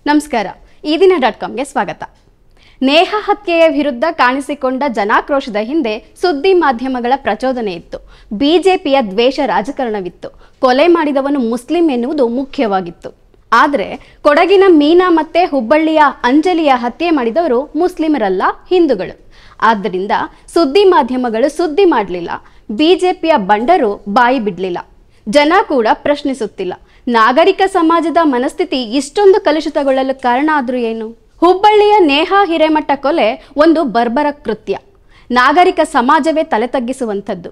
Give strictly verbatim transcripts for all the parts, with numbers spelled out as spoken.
ನಮಸ್ಕಾರ ಈ ದಿನ ಡಾಟ್ ಕಾಮ್ಗೆ ಸ್ವಾಗತ. ನೇಹಾ ಹತ್ಯೆಯ ವಿರುದ್ಧ ಕಾಣಿಸಿಕೊಂಡ ಜನಾಕ್ರೋಶದ ಹಿಂದೆ ಸುದ್ದಿ ಮಾಧ್ಯಮಗಳ ಪ್ರಚೋದನೆ ಇತ್ತು. ಬಿಜೆಪಿಯ ದ್ವೇಷ ರಾಜಕಾರಣವಿತ್ತು. ಕೊಲೆ ಮಾಡಿದವನು ಮುಸ್ಲಿಂ ಎನ್ನುವುದು ಮುಖ್ಯವಾಗಿತ್ತು. ಆದರೆ ಕೊಡಗಿನ ಮೀನಾ ಮತ್ತೆ ಹುಬ್ಬಳ್ಳಿಯ ಅಂಜಲಿಯ ಹತ್ಯೆ ಮಾಡಿದವರು ಮುಸ್ಲಿಮರಲ್ಲ, ಹಿಂದೂಗಳು. ಆದ್ದರಿಂದ ಸುದ್ದಿ ಮಾಧ್ಯಮಗಳು ಸುದ್ದಿ ಮಾಡಲಿಲ್ಲ. ಬಿಜೆಪಿಯ ಬಂಡರು ಬಾಯಿ ಬಿಡಲಿಲ್ಲ. ಜನ ಕೂಡ ಪ್ರಶ್ನಿಸುತ್ತಿಲ್ಲ. ನಾಗರಿಕ ಸಮಾಜದ ಮನಸ್ಥಿತಿ ಇಷ್ಟೊಂದು ಕಲುಷಿತಗೊಳ್ಳಲು ಕಾರಣ ಆದ್ರೂ ಏನು? ಹುಬ್ಬಳ್ಳಿಯ ನೇಹಾ ಹಿರೇಮಠ ಕೊಲೆ ಒಂದು ಬರ್ಬರ ಕೃತ್ಯ. ನಾಗರಿಕ ಸಮಾಜವೇ ತಲೆ ತಗ್ಗಿಸುವಂಥದ್ದು.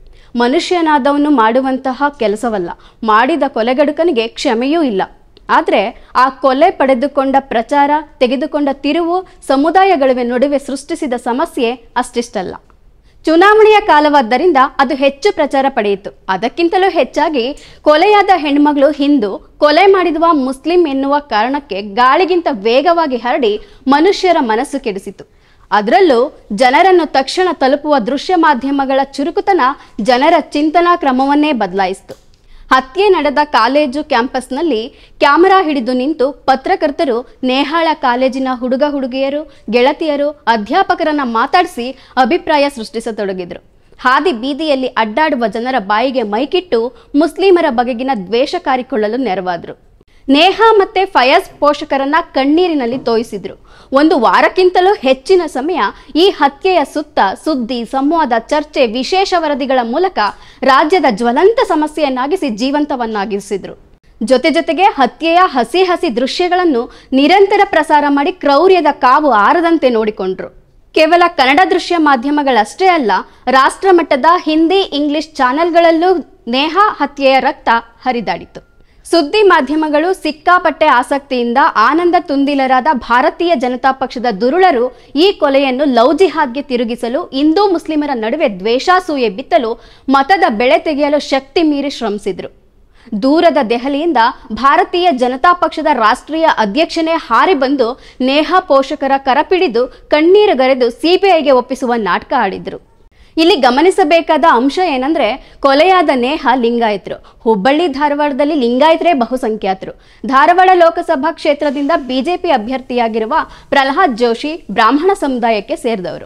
ಮನುಷ್ಯನಾದವನು ಮಾಡುವಂತಹ ಕೆಲಸವಲ್ಲ. ಮಾಡಿದ ಕೊಲೆಗಡುಕನಿಗೆ ಕ್ಷಮೆಯೂ ಇಲ್ಲ. ಆದರೆ ಆ ಕೊಲೆ ಪಡೆದುಕೊಂಡ ಪ್ರಚಾರ, ತೆಗೆದುಕೊಂಡ ತಿರುವು ಸಮುದಾಯಗಳ ನಡುವೆ ಸೃಷ್ಟಿಸಿದ ಸಮಸ್ಯೆ ಅಷ್ಟಿಷ್ಟಲ್ಲ. ಚುನಾವಣೆಯ ಕಾಲವಾದ್ದರಿಂದ ಅದು ಹೆಚ್ಚು ಪ್ರಚಾರ ಪಡೆಯಿತು. ಅದಕ್ಕಿಂತಲೂ ಹೆಚ್ಚಾಗಿ ಕೊಲೆಯಾದ ಹೆಣ್ಮಗಳು ಹಿಂದೂ, ಕೊಲೆ ಮಾಡಿದವ ಮುಸ್ಲಿಂ ಎನ್ನುವ ಕಾರಣಕ್ಕೆ ಗಾಳಿಗಿಂತ ವೇಗವಾಗಿ ಹರಡಿ ಮನುಷ್ಯರ ಮನಸ್ಸು ಕೆಡಿಸಿತು. ಅದರಲ್ಲೂ ಜನರನ್ನು ತಕ್ಷಣ ತಲುಪುವ ದೃಶ್ಯ ಮಾಧ್ಯಮಗಳ ಚುರುಕುತನ ಜನರ ಚಿಂತನಾ ಕ್ರಮವನ್ನೇ ಬದಲಾಯಿಸಿತು. ಹತ್ಯೆ ನಡೆದ ಕಾಲೇಜು ಕ್ಯಾಂಪಸ್ನಲ್ಲಿ ಕ್ಯಾಮರಾ ಹಿಡಿದು ನಿಂತು ಪತ್ರಕರ್ತರು ನೇಹಾಳ ಕಾಲೇಜಿನ ಹುಡುಗ ಹುಡುಗಿಯರು, ಗೆಳತಿಯರು, ಅಧ್ಯಾಪಕರನ್ನ ಮಾತಾಡಿಸಿ ಅಭಿಪ್ರಾಯ ಸೃಷ್ಟಿಸತೊಡಗಿದ್ರು. ಹಾದಿ ಬೀದಿಯಲ್ಲಿ ಅಡ್ಡಾಡುವ ಜನರ ಬಾಯಿಗೆ ಮೈಕಿಟ್ಟು ಮುಸ್ಲಿಮರ ಬಗೆಗಿನ ದ್ವೇಷ ಕಾರಿಕೊಳ್ಳಲು ನೆರವಾದ್ರು. ನೇಹಾ ಮತ್ತೆ ಫಯಾಜ್ ಪೋಷಕರನ್ನ ಕಣ್ಣೀರಿನಲ್ಲಿ ತೋಯಿಸಿದ್ರು. ಒಂದು ವಾರಕ್ಕಿಂತಲೂ ಹೆಚ್ಚಿನ ಸಮಯ ಈ ಹತ್ಯೆಯ ಸುತ್ತ ಸುದ್ದಿ, ಸಂವಾದ, ಚರ್ಚೆ, ವಿಶೇಷ ವರದಿಗಳ ಮೂಲಕ ರಾಜ್ಯದ ಜ್ವಲಂತ ಸಮಸ್ಯೆಯನ್ನಾಗಿಸಿ ಜೀವಂತವನ್ನಾಗಿಸಿದ್ರು. ಜೊತೆ ಜೊತೆಗೆ ಹತ್ಯೆಯ ಹಸಿ ಹಸಿ ದೃಶ್ಯಗಳನ್ನು ನಿರಂತರ ಪ್ರಸಾರ ಮಾಡಿ ಕ್ರೌರ್ಯದ ಕಾವು ಆರದಂತೆ ನೋಡಿಕೊಂಡ್ರು. ಕೇವಲ ಕನ್ನಡ ದೃಶ್ಯ ಮಾಧ್ಯಮಗಳಷ್ಟೇ ಅಲ್ಲ, ರಾಷ್ಟ್ರ ಮಟ್ಟದ ಹಿಂದಿ, ಇಂಗ್ಲಿಷ್ ಚಾನೆಲ್ಗಳಲ್ಲೂ ನೇಹಾ ಹತ್ಯೆಯ ರಕ್ತ ಹರಿದಾಡಿತು. ಸುದ್ದಿ ಮಾಧ್ಯಮಗಳು ಸಿಕ್ಕಾಪಟ್ಟೆ ಆಸಕ್ತಿಯಿಂದ ಆನಂದ ತುಂದಿಲರಾದ ಭಾರತೀಯ ಜನತಾ ಪಕ್ಷದ ದುರುಳರು ಈ ಕೊಲೆಯನ್ನು ಲವ್ ಜಿಹಾದ್ಗೆ ತಿರುಗಿಸಲು, ಹಿಂದೂ ಮುಸ್ಲಿಮರ ನಡುವೆ ದ್ವೇಷಾಸೂಯೆ ಬಿತ್ತಲು, ಮತದ ಬೆಳೆ ತೆಗೆಯಲು ಶಕ್ತಿ ಮೀರಿ ಶ್ರಮಿಸಿದ್ರು. ದೂರದ ದೆಹಲಿಯಿಂದ ಭಾರತೀಯ ಜನತಾ ಪಕ್ಷದ ರಾಷ್ಟ್ರೀಯ ಅಧ್ಯಕ್ಷನೇ ಹಾರಿ ಬಂದು ನೇಹಾ ಪೋಷಕರ ಕರಪಿಡಿದು ಕಣ್ಣೀರುಗರೆದು ಸಿಬಿಐಗೆ ಒಪ್ಪಿಸುವ ನಾಟಕ ಆಡಿದ್ರು. ಇಲ್ಲಿ ಗಮನಿಸಬೇಕಾದ ಅಂಶ ಏನಂದ್ರೆ, ಕೊಲೆಯಾದ ನೇಹಾ ಲಿಂಗಾಯತರು. ಹುಬ್ಬಳ್ಳಿ ಧಾರವಾಡದಲ್ಲಿ ಲಿಂಗಾಯತರೇ ಬಹುಸಂಖ್ಯಾತರು. ಧಾರವಾಡ ಲೋಕಸಭಾ ಕ್ಷೇತ್ರದಿಂದ ಬಿಜೆಪಿ ಅಭ್ಯರ್ಥಿಯಾಗಿರುವ ಪ್ರಹ್ಲಾದ್ ಜೋಶಿ ಬ್ರಾಹ್ಮಣ ಸಮುದಾಯಕ್ಕೆ ಸೇರಿದವರು.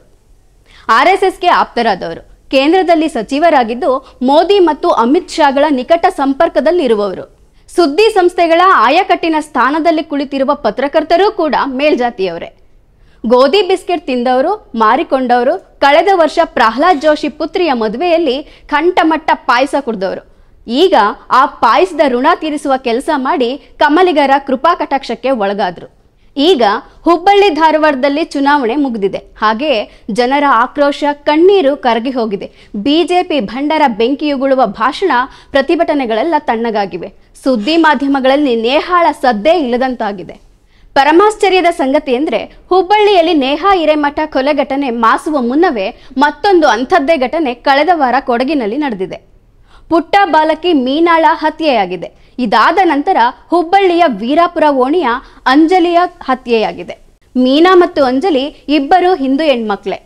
ಆರ್ ಎಸ್ ಎಸ್ಗೆ ಆಪ್ತರಾದವರು. ಕೇಂದ್ರದಲ್ಲಿ ಸಚಿವರಾಗಿದ್ದು ಮೋದಿ ಮತ್ತು ಅಮಿತ್ ಶಾಗಳ ನಿಕಟ ಸಂಪರ್ಕದಲ್ಲಿರುವವರು. ಸುದ್ದಿ ಸಂಸ್ಥೆಗಳ ಆಯಕಟ್ಟಿನ ಸ್ಥಾನದಲ್ಲಿ ಕುಳಿತಿರುವ ಪತ್ರಕರ್ತರೂ ಕೂಡ ಮೇಲ್ಜಾತಿಯವರೇ. ಗೋಧಿ ಬಿಸ್ಕೆಟ್ ತಿಂದವರು, ಮಾರಿಕೊಂಡವರು. ಕಳೆದ ವರ್ಷ ಪ್ರಹ್ಲಾದ್ ಜೋಶಿ ಪುತ್ರಿಯ ಮದುವೆಯಲ್ಲಿ ಕಂಠಮಟ್ಟ ಪಾಯಸ ಕುಡಿದವರು. ಈಗ ಆ ಪಾಯಸದ ಋಣ ತೀರಿಸುವ ಕೆಲಸ ಮಾಡಿ ಕಮಲಿಗರ ಕೃಪಾ ಕಟಾಕ್ಷಕ್ಕೆ ಒಳಗಾದ್ರು. ಈಗ ಹುಬ್ಬಳ್ಳಿ ಧಾರವಾಡದಲ್ಲಿ ಚುನಾವಣೆ ಮುಗಿದಿದೆ. ಹಾಗೆಯೇ ಜನರ ಆಕ್ರೋಶ, ಕಣ್ಣೀರು ಕರಗಿ ಹೋಗಿದೆ. ಬಿಜೆಪಿ ಭಂಡರ ಬೆಂಕಿಯುಗುಳುವ ಭಾಷಣ, ಪ್ರತಿಭಟನೆಗಳೆಲ್ಲ ತಣ್ಣಗಾಗಿವೆ. ಸುದ್ದಿ ಮಾಧ್ಯಮಗಳಲ್ಲಿ ನೇಹಾಳ ಸದ್ದೇ ಇಲ್ಲದಂತಾಗಿದೆ. ಪರಮಾಶ್ಚರ್ಯದ ಸಂಗತಿ ಎಂದ್ರೆ, ಹುಬ್ಬಳ್ಳಿಯಲ್ಲಿ ನೇಹಾ ಹಿರೇಮಠ ಕೊಲೆ ಘಟನೆ ಮಾಸುವ ಮುನ್ನವೇ ಮತ್ತೊಂದು ಅಂಥದ್ದೇ ಘಟನೆ ಕಳೆದ ವಾರ ಕೊಡಗಿನಲ್ಲಿ ನಡೆದಿದೆ. ಪುಟ್ಟ ಬಾಲಕಿ ಮೀನಾಳ ಹತ್ಯೆಯಾಗಿದೆ. ಇದಾದ ನಂತರ ಹುಬ್ಬಳ್ಳಿಯ ವೀರಾಪುರ ಓಣಿಯ ಅಂಜಲಿಯ ಹತ್ಯೆಯಾಗಿದೆ. ಮೀನಾ ಮತ್ತು ಅಂಜಲಿ ಇಬ್ಬರು ಹಿಂದೂ ಹೆಣ್ಮಕ್ಳೆ.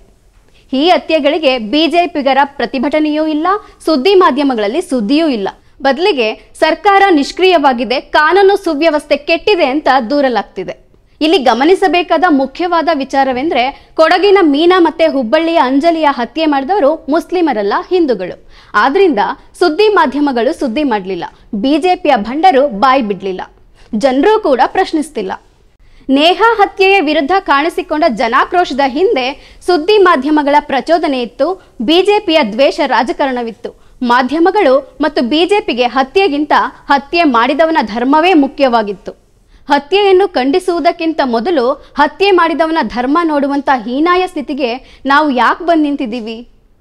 ಈ ಹತ್ಯೆಗಳಿಗೆ ಬಿಜೆಪಿಗರ ಪ್ರತಿಭಟನೆಯೂ ಇಲ್ಲ, ಸುದ್ದಿ ಮಾಧ್ಯಮಗಳಲ್ಲಿ ಸುದ್ದಿಯೂ ಇಲ್ಲ. ಬದಲಿಗೆ ಸರ್ಕಾರ ನಿಷ್ಕ್ರಿಯವಾಗಿದೆ, ಕಾನೂನು ಸುವ್ಯವಸ್ಥೆ ಕೆಟ್ಟಿದೆ ಅಂತ ದೂರಲಾಗ್ತಿದೆ. ಇಲ್ಲಿ ಗಮನಿಸಬೇಕಾದ ಮುಖ್ಯವಾದ ವಿಚಾರವೆಂದ್ರೆ, ಕೊಡಗಿನ ಮೀನಾ ಮತ್ತೆ ಹುಬ್ಬಳ್ಳಿಯ ಅಂಜಲಿಯ ಹತ್ಯೆ ಮಾಡಿದವರು ಮುಸ್ಲಿಮರಲ್ಲ, ಹಿಂದೂಗಳು. ಆದ್ರಿಂದ ಸುದ್ದಿ ಮಾಧ್ಯಮಗಳು ಸುದ್ದಿ ಮಾಡಲಿಲ್ಲ. ಬಿಜೆಪಿಯ ಭಂಡರು ಬಾಯಿ ಬಿಡ್ಲಿಲ್ಲ. ಜನರೂ ಕೂಡ ಪ್ರಶ್ನಿಸ್ತಿಲ್ಲ. ನೇಹಾ ಹತ್ಯೆಯ ವಿರುದ್ಧ ಕಾಣಿಸಿಕೊಂಡ ಜನಾಕ್ರೋಶದ ಹಿಂದೆ ಸುದ್ದಿ ಮಾಧ್ಯಮಗಳ ಪ್ರಚೋದನೆ ಇತ್ತು. ಬಿಜೆಪಿಯ ದ್ವೇಷ ರಾಜಕಾರಣವಿತ್ತು. ಮಾಧ್ಯಮಗಳು ಮತ್ತು ಬಿಜೆಪಿಗೆ ಹತ್ಯೆಗಿಂತ ಹತ್ಯೆ ಮಾಡಿದವನ ಧರ್ಮವೇ ಮುಖ್ಯವಾಗಿತ್ತು. ಹತ್ಯೆಯನ್ನು ಖಂಡಿಸುವುದಕ್ಕಿಂತ ಮೊದಲು ಹತ್ಯೆ ಮಾಡಿದವನ ಧರ್ಮ ನೋಡುವಂತ ಹೀನಾಯ ಸ್ಥಿತಿಗೆ ನಾವು ಯಾಕೆ ಬಂದು ನಿಂತಿದ್ದೀವಿ?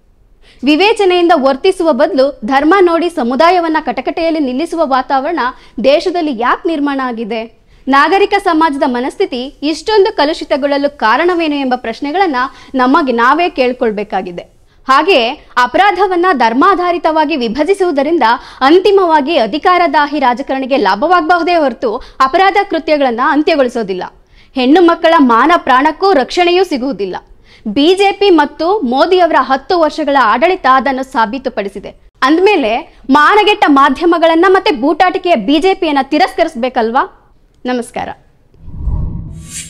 ವಿವೇಚನೆಯಿಂದ ವರ್ತಿಸುವ ಬದಲು ಧರ್ಮ ನೋಡಿ ಸಮುದಾಯವನ್ನ ಕಟಕಟೆಯಲ್ಲಿ ನಿಲ್ಲಿಸುವ ವಾತಾವರಣ ದೇಶದಲ್ಲಿ ಯಾಕೆ ನಿರ್ಮಾಣ ಆಗಿದೆ? ನಾಗರಿಕ ಸಮಾಜದ ಮನಸ್ಥಿತಿ ಇಷ್ಟೊಂದು ಕಲುಷಿತಗೊಳ್ಳಲು ಕಾರಣವೇನು ಎಂಬ ಪ್ರಶ್ನೆಗಳನ್ನ ನಮಗೆ ನಾವೇ ಕೇಳ್ಕೊಳ್ಬೇಕಾಗಿದೆ. ಹಾಗೆಯೇ ಅಪರಾಧವನ್ನ ಧರ್ಮಾಧಾರಿತವಾಗಿ ವಿಭಜಿಸುವುದರಿಂದ ಅಂತಿಮವಾಗಿ ಅಧಿಕಾರದಾಹಿ ರಾಜಕಾರಣಿಗೆ ಲಾಭವಾಗಬಹುದೇ ಹೊರತು ಅಪರಾಧ ಕೃತ್ಯಗಳನ್ನ ಅಂತ್ಯಗೊಳಿಸೋದಿಲ್ಲ. ಹೆಣ್ಣು ಮಕ್ಕಳ ಮಾನ ಪ್ರಾಣಕ್ಕೂ ರಕ್ಷಣೆಯೂ ಸಿಗುವುದಿಲ್ಲ. ಬಿಜೆಪಿ ಮತ್ತು ಮೋದಿಯವರ ಹತ್ತು ವರ್ಷಗಳ ಆಡಳಿತ ಅದನ್ನು ಸಾಬೀತುಪಡಿಸಿದೆ. ಅಂದಮೇಲೆ ಮಾನಗೆಟ್ಟ ಮಾಧ್ಯಮಗಳನ್ನ ಮತ್ತೆ ಬೂಟಾಟಿಕೆಯ ಬಿಜೆಪಿಯನ್ನ ತಿರಸ್ಕರಿಸಬೇಕಲ್ವಾ? ನಮಸ್ಕಾರ.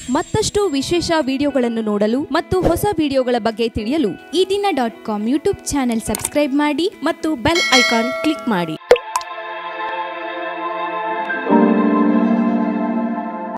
ಮತ್ತಷ್ಟು ವಿಶೇಷ ವಿಡಿಯೋಗಳನ್ನು ನೋಡಲು ಮತ್ತು ಹೊಸ ವಿಡಿಯೋಗಳ ಬಗ್ಗೆ ತಿಳಿಯಲು ಈ ದಿನ dot com YouTube channel subscribe ಮಾಡಿ ಮತ್ತು ಬೆಲ್ ಐಕಾನ್ ಕ್ಲಿಕ್ ಮಾಡಿ.